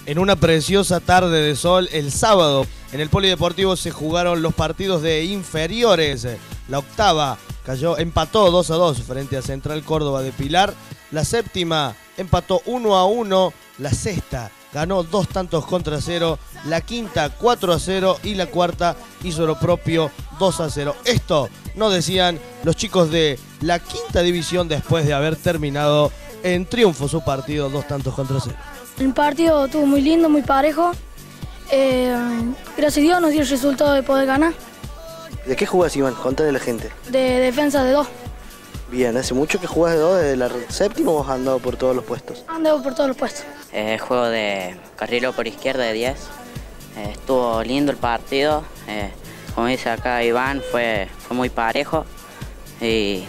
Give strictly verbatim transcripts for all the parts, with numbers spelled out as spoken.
En una preciosa tarde de sol, el sábado, en el Polideportivo se jugaron los partidos de inferiores. La octava cayó, empató dos a dos frente a Central Córdoba de Pilar. La séptima empató uno a uno. La sexta ganó dos tantos contra cero. La quinta cuatro a cero y la cuarta hizo lo propio dos a cero. Esto nos decían los chicos de la quinta división después de haber terminado en triunfo su partido dos tantos contra cero. El partido estuvo muy lindo, muy parejo. Eh, gracias a Dios nos dio el resultado de poder ganar. ¿De qué jugás, Iván? Contale a la gente. De defensa de dos. Bien, ¿hace mucho que jugás de dos desde la séptima o has andado por todos los puestos? Andado por todos los puestos. Eh, juego de carrilero por izquierda de diez. Eh, estuvo lindo el partido. Eh, como dice acá Iván, fue, fue muy parejo. Y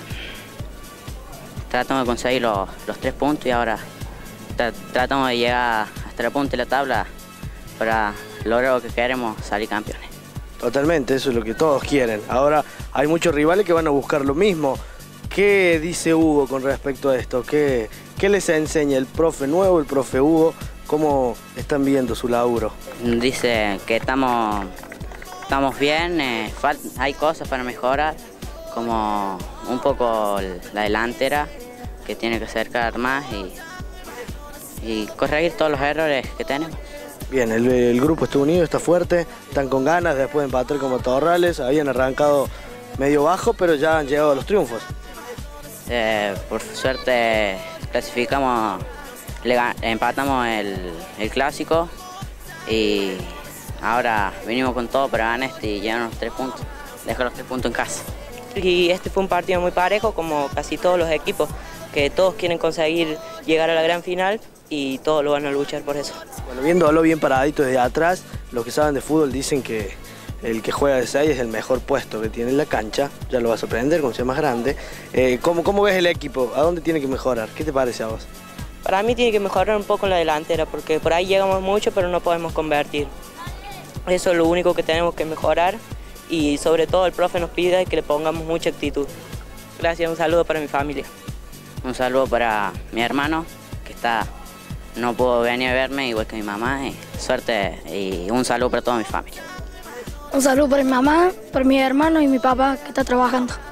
tratamos de conseguir los, los tres puntos y ahora tra tratamos de llegar hasta la punta de la tabla para lograr lo que queremos, salir campeones. Totalmente, eso es lo que todos quieren. Ahora hay muchos rivales que van a buscar lo mismo. ¿Qué dice Hugo con respecto a esto? ¿Qué, qué les enseña el profe nuevo, el profe Hugo? ¿Cómo están viendo su laburo? Dice que estamos, estamos bien, eh, hay cosas para mejorar, como un poco la delantera, que tiene que acercar más y, y corregir todos los errores que tenemos. Bien, el, el grupo está unido, está fuerte, están con ganas después de empatar con Matorrales, habían arrancado medio bajo, pero ya han llegado a los triunfos. Eh, por suerte clasificamos, le, empatamos el, el clásico y ahora venimos con todo para ganar este y llegar a los tres puntos, dejar los tres puntos en casa. Y este fue un partido muy parejo, como casi todos los equipos, que todos quieren conseguir llegar a la gran final y todos lo van a luchar por eso. Bueno, viéndolo bien paradito desde atrás, los que saben de fútbol dicen que el que juega de seis es el mejor puesto que tiene en la cancha, ya lo vas a aprender cuando sea más grande. Eh, ¿cómo, ¿Cómo ves el equipo? ¿A dónde tiene que mejorar? ¿Qué te parece a vos? Para mí tiene que mejorar un poco en la delantera, porque por ahí llegamos mucho pero no podemos convertir. Eso es lo único que tenemos que mejorar y sobre todo el profe nos pide que le pongamos mucha actitud. Gracias, un saludo para mi familia. Un saludo para mi hermano, que está, no pudo venir a verme, igual que mi mamá, y suerte, y un saludo para toda mi familia. Un saludo para mi mamá, para mi hermano y mi papá que está trabajando.